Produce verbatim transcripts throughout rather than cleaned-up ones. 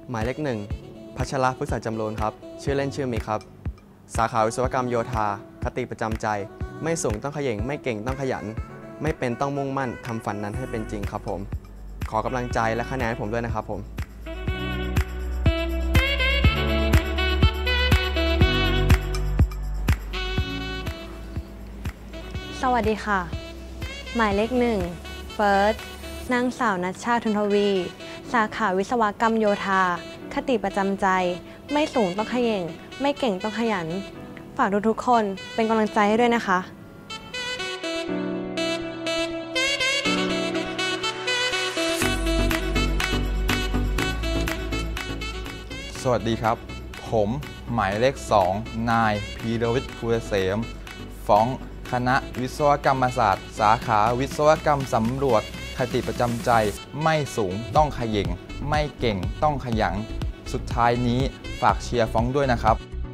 หมายเลขหนึ่งพัชรพฤกษจำรูนครับชื่อเล่นชื่อมิกครับสาขาวิศวกรรมโยธาคติประจำใจไม่สูงต้องเขย่งไม่เก่งต้องขยันไม่เป็นต้องมุ่งมั่นทำฝันนั้นให้เป็นจริงครับผมขอกำลังใจและคะแนนให้ผมด้วยนะครับผมสวัสดีค่ะหมายเลขหนึ่งเฟิร์สนางสาวนัชชาทุนทวีสาขาวิศวกรรมโยธาคติประจำใจไม่สูงต้องเขย่งไม่เก่งต้องขยันฝากทุกๆคนเป็นกำลังใจให้ด้วยนะคะสวัสดีครับผมหมายเลขสองนายพีรวิทย์ภูเกษมฟ้องคณะวิศวกรรมศาสตร์สาขาวิศวกรรมสำรวจคติประจำใจไม่สูงต้องเขย่งไม่เก่งต้องขยันสุดท้ายนี้ฝากเชียร์ฟ้องด้วยนะครับ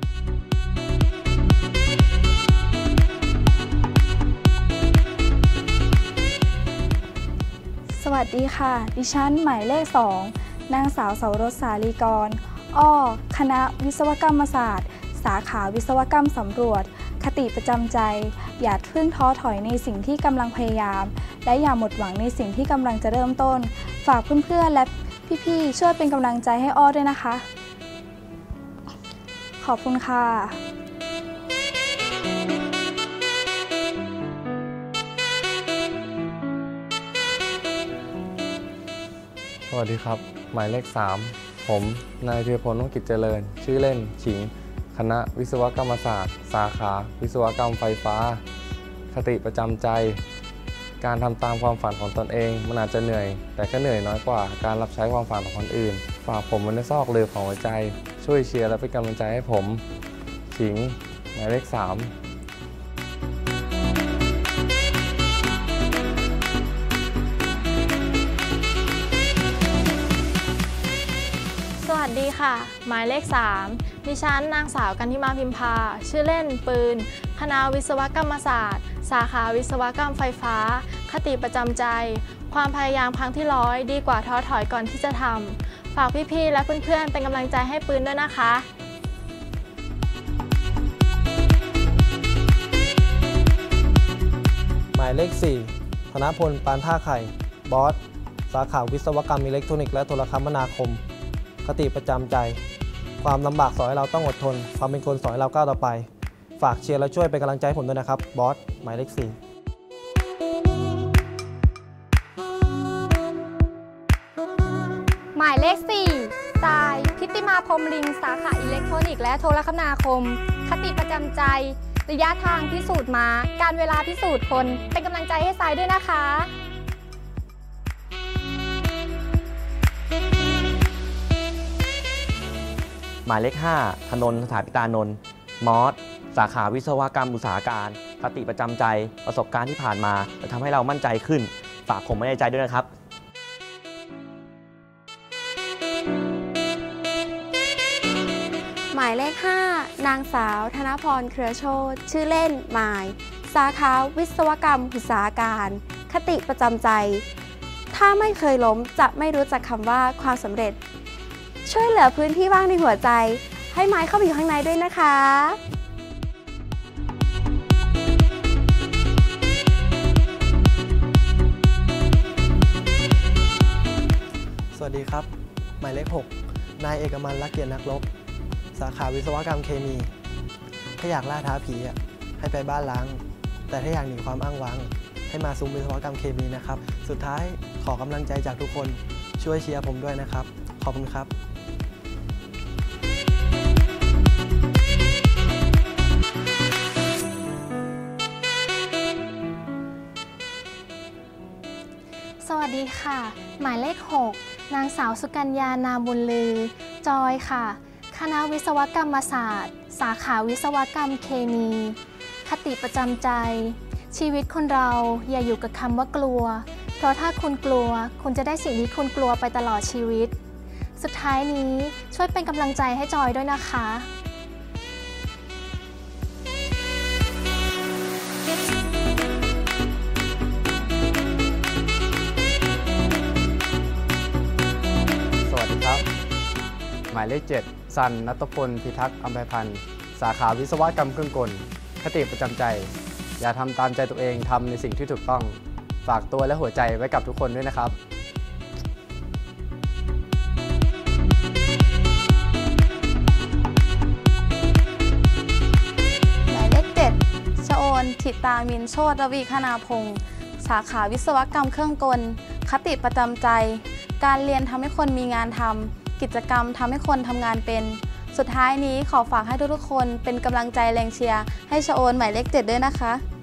สวัสดีค่ะดิฉันหมายเลขสองนางสาวเสาวรสสาลีกรอ้อคณะวิศวกรรมศาสตร์สาขาวิศวกรรมสำรวจคติประจำใจอย่าเพิ่งท้อถอยในสิ่งที่กำลังพยายามและอย่าหมดหวังในสิ่งที่กำลังจะเริ่มต้นฝากเพื่อนๆและพี่ๆช่วยเป็นกำลังใจให้อ้อด้วยนะคะขอบคุณค่ะสวัสดีครับหมายเลขสามผมนายธีรพล วงศ์กิจเจริญชื่อเล่นฉิงคณะวิศวกรรมศาสตร์สาขาวิศวกรรมไฟฟ้าคติประจำใจการทำตามความฝันของตนเองมันอาจจะเหนื่อยแต่ก็เหนื่อยน้อยกว่าการรับใช้ความฝันของคนอื่นฝากผมไว้ในซอกลึกของหัวใจช่วยเชียร์และเป็นกำลังใจให้ผมฉิงหมายเลขสามสวัสดีค่ะหมายเลขสามดิฉันนางสาวกันธิมาพิมพาชื่อเล่นปืนคณะวิศวกรรมศาสตร์สาขาวิศวกรรมไฟฟ้าคติประจำใจความพยายามครั้งที่ร้อยดีกว่าท้อถอยก่อนที่จะทำฝากพี่ๆและเพื่อนๆเป็นกำลังใจให้ปืนด้วยนะคะหมายเลขสี่ธนพลปานท่าไข่บอสสาขาวิศวกรรมอิเล็กทรอนิกส์และโทรคมนาคมคติประจำใจความลำบากสอนให้เราต้องอดทนความเป็นคนสอนให้เราก้าวต่อไปฝากเชียร์และช่วยเป็นกำลังใจให้ผมด้วยนะครับบอสหมายเลขสี่หมายเลขสี่ทรายทิติมาพรหมลิงสาขาอิเล็กทรอนิกส์และโทรคมนาคมคติประจำใจระยะทางพิสูจน์มาการเวลาพิสูจน์คนเป็นกำลังใจให้ทรายด้วยนะคะหมายเลขห้าธนนท์สถาปิตานนท์มอสสาขาวิศวกรรมอุตสาหการคติประจำใจประสบการณ์ที่ผ่านมาจะทำให้เรามั่นใจขึ้นฝากผมไว้ในใจด้วยนะครับหมายเลขห้านางสาวธนพรเครือโชติชื่อเล่นหมายสาขาวิศวกรรมอุตสาหการคติประจำใจถ้าไม่เคยล้มจะไม่รู้จักคำว่าความสำเร็จช่วยเหลือพื้นที่ว่างในหัวใจให้ไม้เข้าไปอยู่ข้างในด้วยนะคะสวัสดีครับหมายเลขหกนายเอกมัน ลักเกียรตินักรบสาขาวิศวกรรมเคมีถ้าอยากล่าท้าผีให้ไปบ้านล้างแต่ถ้าอยากหนีความอ้างว้างให้มาซุ้มวิศวกรรมเคมีนะครับสุดท้ายขอกำลังใจจากทุกคนช่วยเชียร์ผมด้วยนะครับขอบคุณครับสวัสดีค่ะหมายเลขหกนางสาวสุกัญญานาบุญลือจอยค่ะคณะวิศวกรรมศาสตร์สาขาวิศวกรรมเคมีคติประจำใจชีวิตคนเราอย่าอยู่กับคำว่ากลัวเพราะถ้าคุณกลัวคุณจะได้สิ่งที่คุณกลัวไปตลอดชีวิตสุดท้ายนี้ช่วยเป็นกำลังใจให้จอยด้วยนะคะายเลขเจ็ดสันณัฐพลพิทักษ์อำไพพันธ์สาขาวิศวกรรมเครื่องกลคติประจำใจอย่าทำตามใจตัวเองทำในสิ่งที่ถูกต้องฝากตัวและหัวใจไว้กับทุกคนด้วยนะครับหมายเลขเจ็ดชโอนถิตามินโชติวีคณาพงศ์สาขาวิศวกรรมเครื่องกลคติประจำใจการเรียนทำให้คนมีงานทำกิจกรรมทำให้คนทำงานเป็นสุดท้ายนี้ขอฝากให้ทุกๆคนเป็นกำลังใจแรงเชียร์ให้ชโอนหมายเลขเจ็ดด้วยนะคะ